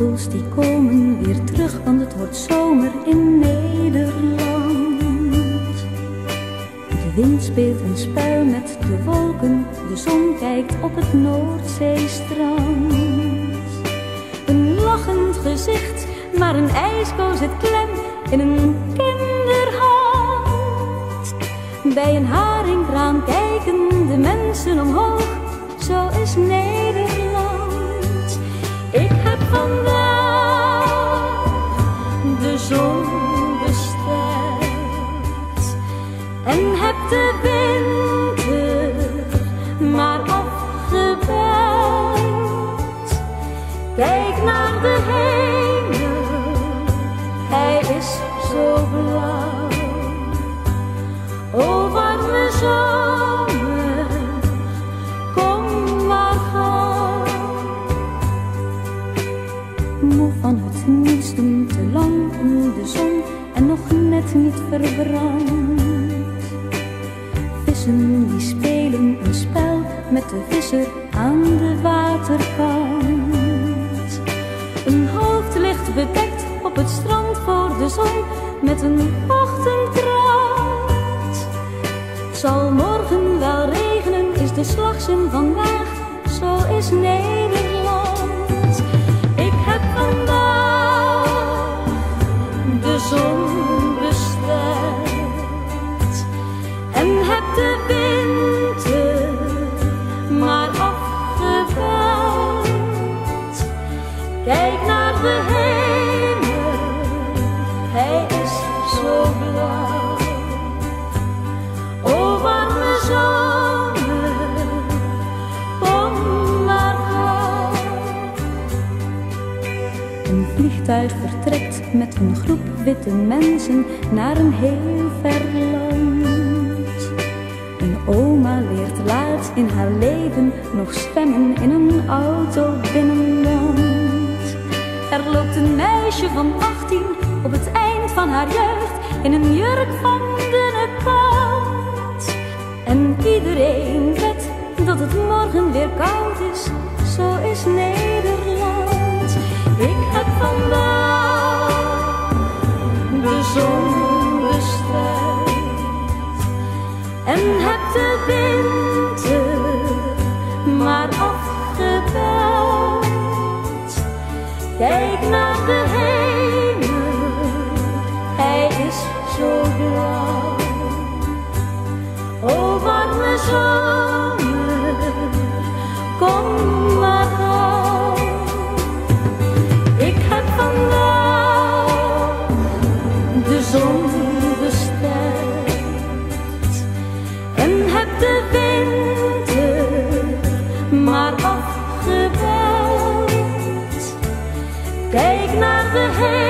vogels die komen weer terug, want het wordt zomer in Nederland. De wind speelt een spel met de wolken, de zon kijkt op het Noordzeestrand. Een lachend gezicht, maar een ijsko zit klem in een kinderhand. Bij een haringkraam kijken de mensen omhoog, zo is Nederland. Ik heb vandaag de zon besteld en heb de winter maar afgebeld. Kijk naar de hemel, hij is zo blauw. O warme zomer, kom maar gauw. Moe van het niets doen, te lang in de zon en nog net niet verbrand. Vissen die spelen een spel met de visser aan de waterkant. Een hoofd ligt bedekt op het strand voor de zon met een ochtendkrant. Zal morgen wel regenen, is de slagzin vandaag, zo is Nederland. Ik heb vandaag de zon besteld en heb de winter maar afgebeld. Kijk naar de hemel, hij is zo blauw. O warme zomer, kom maar gauw. Een vliegtuig vertrekt met een groep witte mensen naar een heel ver land. Een oma leert laat in haar leven nog zwemmen in een auto binnenland. Er loopt een meisje van 18 op het eind van haar jeugd in een jurk van dunne kant. En iedereen weet dat het morgen weer koud is, zo is Nederland. Ik heb vandaag de zon besteld en heb de winter maar afgebeld. Kijk naar de hemel, hij is zo blauw. O warme zomer, kom maar gauw. Ik heb vandaag de zon besteld en heb de winter maar afgebeld. Kijk naar de hemel,